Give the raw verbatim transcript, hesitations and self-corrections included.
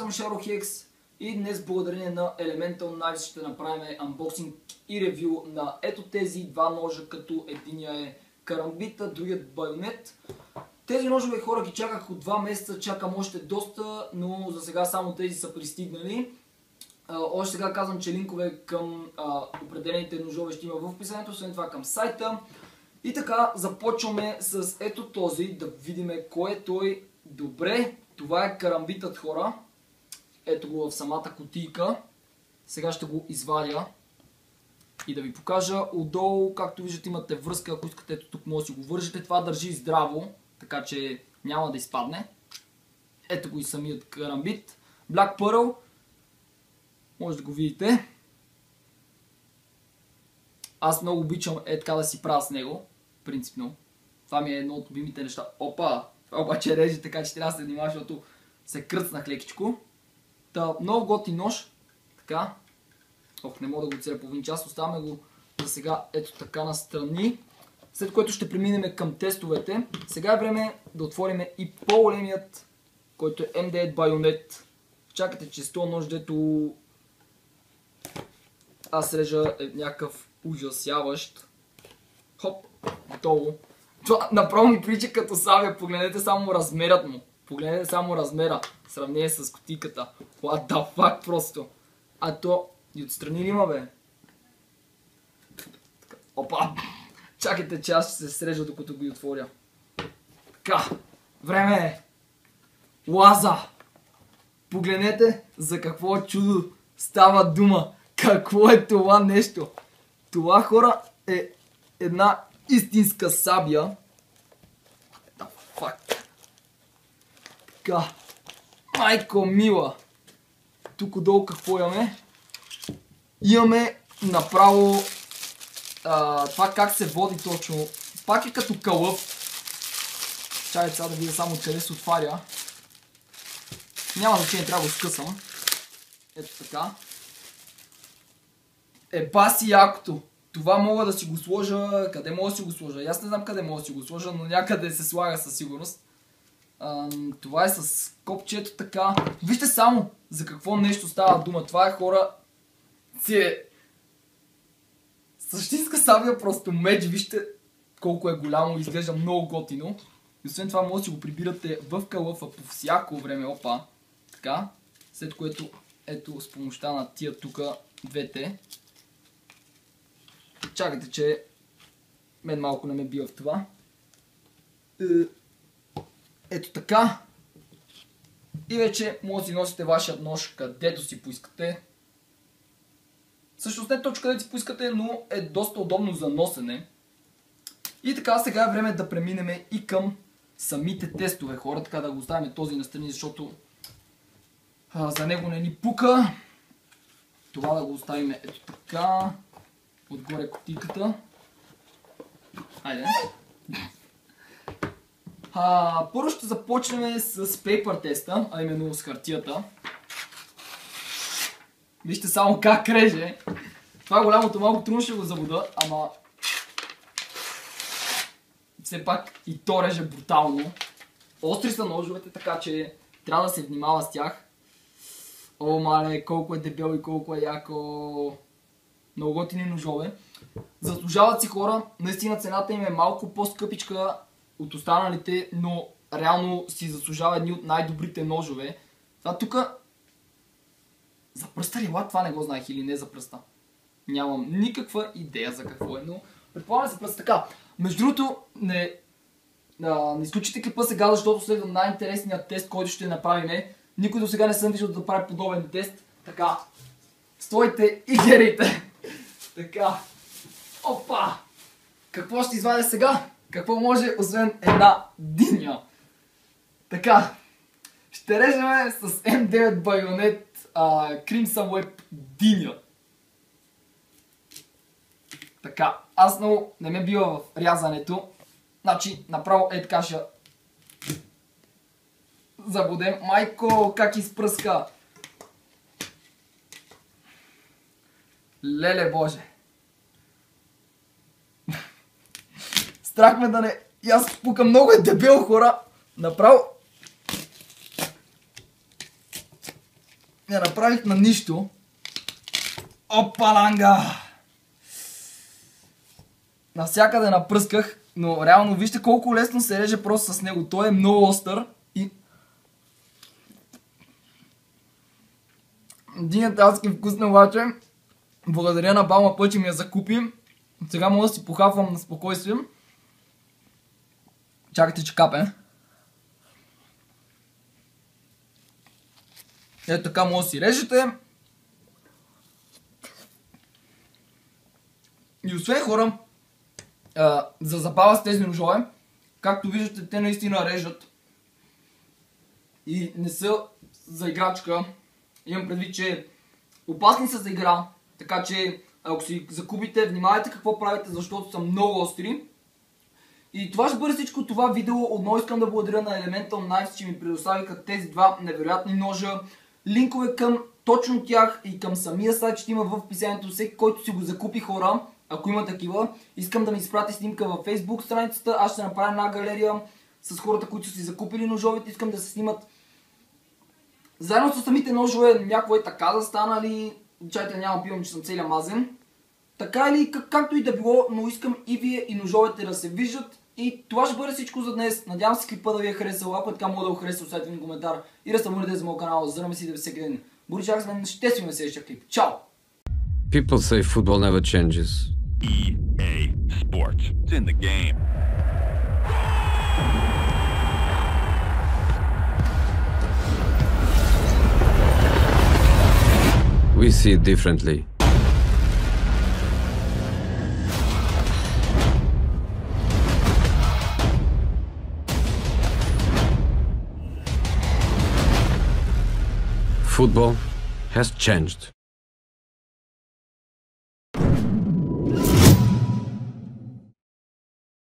съм ShadowHex и днес благодарение на Elemental Knives ще направим анбоксинг и ревю на ето тези два ножа, като единия е карамбита, другият байонет. Тези ножове хора ги чаках от два месеца, чакам още доста, но за сега само тези са пристигнали. Uh, още сега казвам, че линкове към uh, определените ножове ще има в описанието, след това към сайта. И така, започваме с ето този, да видим кой е той. Добре, това е карамбитът, хора. Ето го в самата кутийка. Сега ще го извадя и да ви покажа. Отдолу, както виждате, имате връзка, ако искате, ето тук може да си го вържете. Това държи здраво, така че няма да изпадне. Ето го и самият карамбит. Black Pearl. Може да го видите. Аз много обичам е така да си правя с него. Принципно. Това ми е едно от любимите неща. Опа! Това обаче реже, така че трябва да се внимава, защото се кръцнах лекичко. Та, много готин нож. Така. Ох, не мога да го целя половин час. Оставяме го за сега ето така настрани. След което ще преминем към тестовете. Сега е време да отворим и по-големият, който е Ем девет Bayonet. Чакайте, че с този нож, дето аз режа е някакъв ужасяващ. Хоп, готово. Това направо ми прилича като сабя. Погледнете само размерът му. Погледнете само размера. В сравнение с кутийката. What the fuck просто. А то и отстрани ли има, бе? Опа! Чакайте, че аз ще се срежа докато го отворя. Така. Време е. Лаза! Погледнете за какво чудо става дума. Какво е това нещо? Това, хора, е една истинска сабя. What the fuck? Така. Майко мила. Тук отдолу какво имаме? Имаме направо а, това как се води точно. Пак е като кълъв. Чай сега да видя само къде се отваря. Няма значение, трябва да го скъсам. Ето така. Еба си якото. Това мога да си го сложа. Къде мога да си го сложа? Аз не знам къде мога да си го сложа, но някъде се слага със сигурност. А, това е с копчето така. Вижте само за какво нещо става дума. Това е, хора, си е същинска сабия, просто меч. Вижте колко е голямо, изглежда много готино. И освен това може да си го прибирате в калъфа по всяко време. Опа. Така. След което ето с помощта на тия тука двете. Чакайте, че мен малко не ме бива в това. Ето така. И вече може да си носите вашият нож където си поискате. Всъщност не точно където си поискате, но е доста удобно за носене. И така, сега е време да преминем и към самите тестове, хора. Така да го оставим този настрани, защото а, за него не ни пука. Това да го оставим ето така. Отгоре кутийката. Хайде. А, първо ще започнем с paper теста, а именно с хартията. Вижте само как реже. Това голямото малко трудно ще го забуда, ама все пак и то реже брутално. Остри са ножовете, така че трябва да се внимава с тях. О, мале, колко е дебел и колко е яко. Много готини ножове. Заслужават си, хора. Наистина цената им е малко по-скъпичка от останалите, но реално си заслужава едни от най-добрите ножове. Това тук за пръста ли ла? Това не го знаех или не за пръста. Нямам никаква идея за какво е, но предполагам за пръста. Така, между другото, не, а, не изключите клипа сега, защото следва най-интересният тест, който ще направим. Никой до сега не съм виждал да прави подобен тест. Така, стойте и гледайте. Така, опа! Какво ще извадя сега? Какво може, освен една диня? Така, ще режем с Ем девет Bayonet uh, Crimson Web диня. Така, аз много не ме бива в рязането. Значи, направо е така ще забудем. Майко, как изпръска! Леле боже! Страх ме да не... И аз пукам, много е дебел, хора! Направо... я направих на нищо. Опаланга! Навсякъде напръсках, но реално вижте колко лесно се реже просто с него. Той е много остър и... Динята адски вкусна обаче. Благодаря на Балма Път, че ми я закупи. Сега мога да си похапвам на спокойствие. Чакайте, че капе. Ето така може да си режете. И освен хора, а, за забава с тези ножове, както виждате, те наистина режат. И не са за играчка. Имам предвид, че опасни са за игра. Така че, ако си закупите, внимавайте какво правите, защото са много остри. И това ще бъде всичко това видео. Отново искам да благодаря на Elemental Knives, че ми предоставиха тези два невероятни ножа. Линкове към точно тях и към самия сайт ще има в описанието. Всеки, който си го закупи, хора, ако има такива, искам да ми изпрати снимка във Facebook страницата. Аз ще направя една галерия с хората, които са си закупили ножовете. Искам да се снимат заедно с самите ножове. Някакво е така да станали. Чайте, няма пивам, че съм целия мазен. Така или как, както и да било, но искам и вие и ножовете да се виждат. И това ще бъде всичко за днес. Надявам се клипа да ви е харесал. Ако е така, мога да го хареса, оставете ми коментар и да се абонирате за моят канал. Здравейте си да всеки ден. Боричак с мен, ще си ме следващия клип. Чао! People say football never changes. E A Sports. It's in the game. We see it differently. Football has changed.